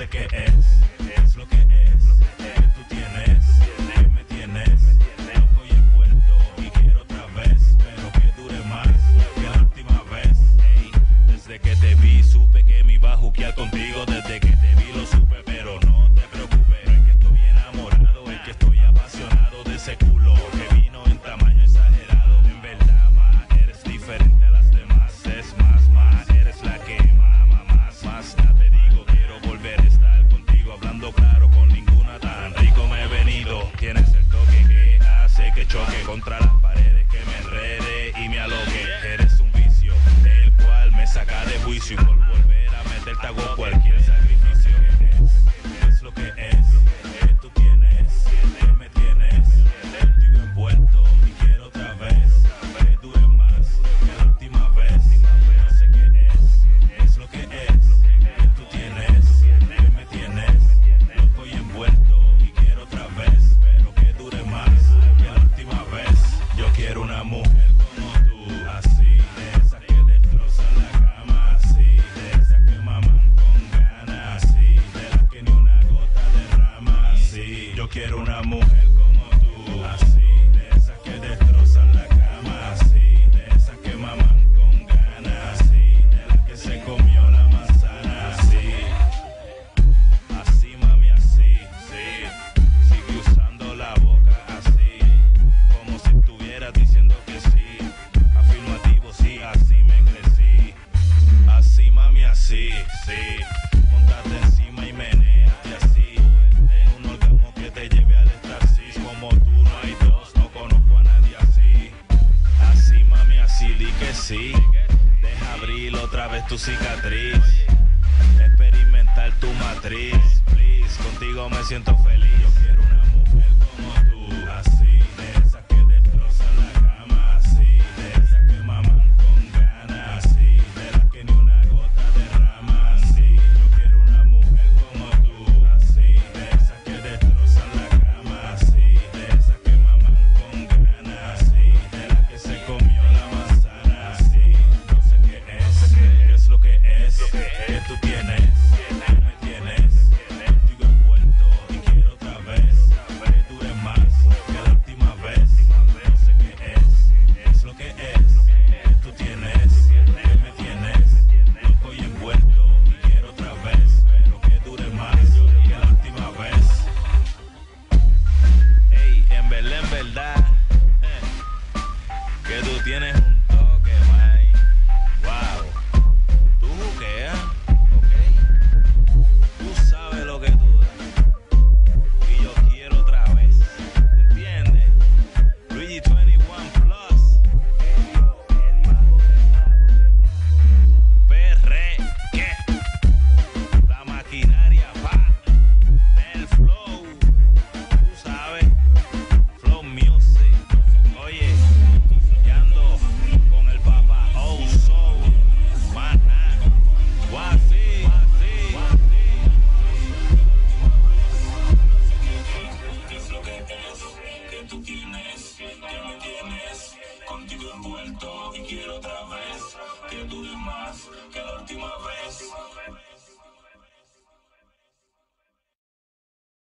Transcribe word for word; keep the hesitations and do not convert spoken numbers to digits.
sé qué es, es lo que es, que tú tienes, que me tienes, loco y envuelto, y quiero otra vez, pero que dure más que la última vez. Ey, desde que te vi supe que me iba a juquear contigo, desde que te vi lo supe, pero no te preocupes, no es que estoy enamorado, es que estoy apasionado de ese culo que vino en tamaño exagerado. En verdad, ma, eres diferente a las demás, es más, ma, eres la que mama más, más, ya te digo, quiero volver a estar contigo, hablando claro, con ninguna tan rico me he venido. Tienes el toque que hace que choque contra las paredes, que me enrede y me aloque. Eres un vicio, el cual me saca de juicio, y por volver a meterte hago cualquier sacrificio. Es, es lo que es, que tú tienes, que me tienes, contigo envuelto, y quiero otra vez, que dure más que la última vez. No sé qué es, es lo que es, que tú tienes, que me tienes, loco y envuelto, y quiero otra vez, pero que dure más que la última vez. Yo quiero una mujer como tú, así, de esas que destrozan la cama, así, de esas que maman con ganas, así, de las que ni una gota derrama, así. Yo quiero una mujer como tú, así, de esas que destrozan la cama, así, de esas que maman con ganas, así, de las que se comió la manzana, así. Así, mami, así, sí. Sigue usando la boca así, como si estuvieras diciendo que sí. Afirmativo, sí, así me crecí. Así, mami, así, sí. Móntate encima y menéate así. En un orgasmo que te lleve al éxtasis. Como tú no hay dos, no conozco a nadie así. Así, mami, así, di que sí. Deja abrir otra vez tu cicatriz, experimentar tu matriz, please. Contigo me siento feliz. Yo quiero una mujer como tú, así, de esas que destrozan la cama, así, de esas que maman con ganas, así, de las que ni una gota derrama, así. Yo quiero una mujer como tú, así, de esas que destrozan la cama, así, de esas que maman con ganas, así, de las que se comió la manzana, así. No sé qué es, qué es lo que es, que tú tienes, que me tienes, contigo envuelto, y quiero otra vez, que dure más que la última vez. No sé qué es, es lo que es, que tú tienes, que me tienes, loco y envuelto, y quiero otra vez, pero que dure más que la última vez. Ey, en verdad, en verdad, eh, que tú tienes un toque, man. Wow, tú juqueas, ok. Tú sabes lo que tú das, y yo quiero otra vez, ¿entiendes? Luigi veintiuno Plus, P R, ¿qué? La maquinaria, pa, el flow, tú sabes, Flow Music. Oye, y ando con el papá, oh, soul, maná, guasí, es lo que es, que tú tienes, que me tienes, contigo envuelto, y quiero otra vez, que dure más